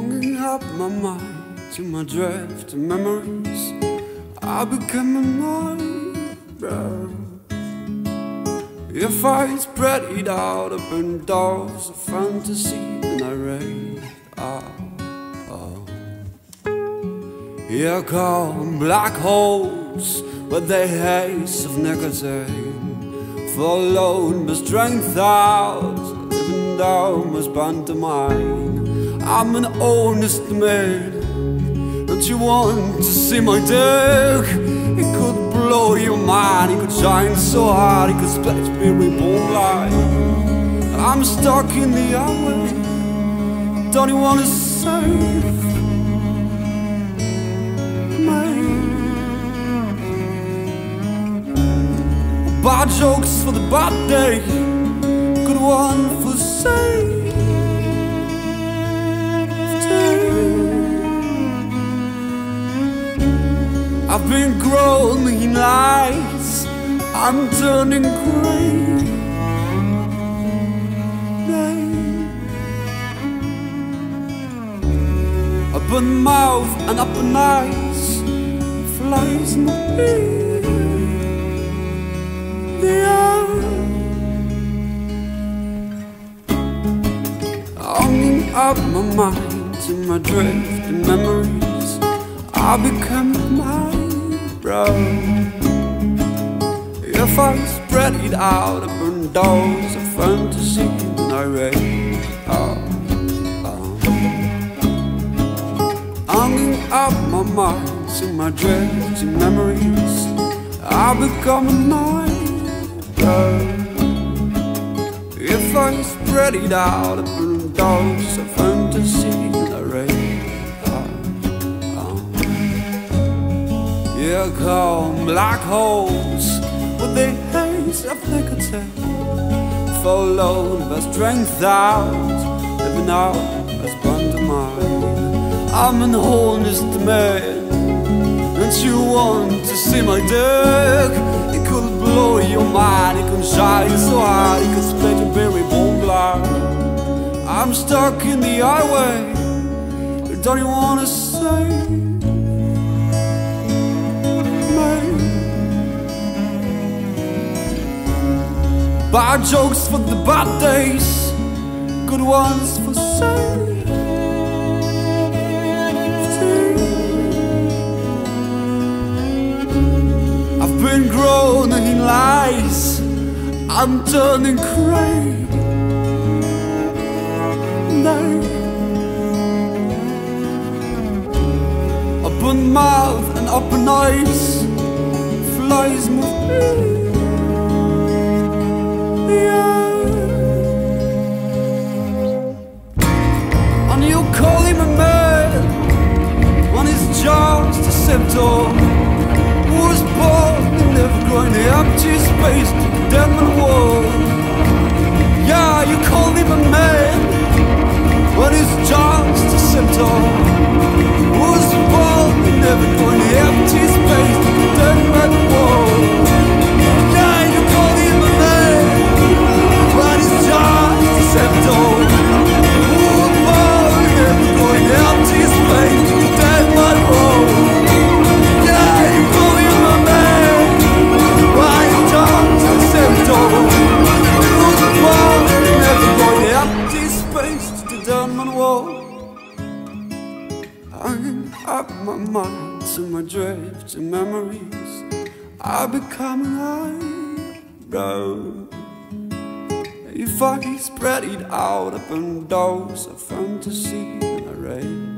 Hanging up my mind to my drifting memories, I become a nightmare. If I spread it out, open doors of fantasy, and I raid Here come black holes with the haze of nicotine, followed by strength out, living down my pantomime. I'm an honest man. Don't you want to see my dick? It could blow your mind. It could shine so hard, it could splash me reborn light. I'm stuck in the highway. Don't you want to save me? Bad jokes for the bad day, good one for safety. I've been growing in lies, I'm turning grey. Open mouth and open eyes, flies in the air. Hanging up my mind to my drifting memories, I become my road. If I spread it out, I burn doors of fantasy, and I raid hanging up my mind to my drifting memories, I become a nightmare. If I spread it out, I burn doors of fantasy, and I raid. Here come black holes with the haze of nicotine, followed by strength out, living out as pantomime. I'm an honest man. Don't you want to see my dick? It could blow your mind, it could shine so hard, it could split your very bone blind. I'm stuck in the highway. Don't you want to say? Bad jokes for the bad days, good ones for safety. I've been grown in lies, I'm turning crazy. Open mouth and open eyes, flies move me. And you call him a man when it's just a symptom. Who was born and never growing the empty space to the dead man world. Yeah, you call him a man when it's just a symptom. Who was born and never growing the empty space to the dead man world. Yeah, you call him a man when it's just a symptom. Who was born and never growing the empty space to the dead man world. Yeah, you call him a man when it's just a symptom. Who was born and never growing the empty space to the dead man world. Hanging up my mind to my drifting memories, I become an eyebrow. If I spread it out, open doors of fantasy, and I raid.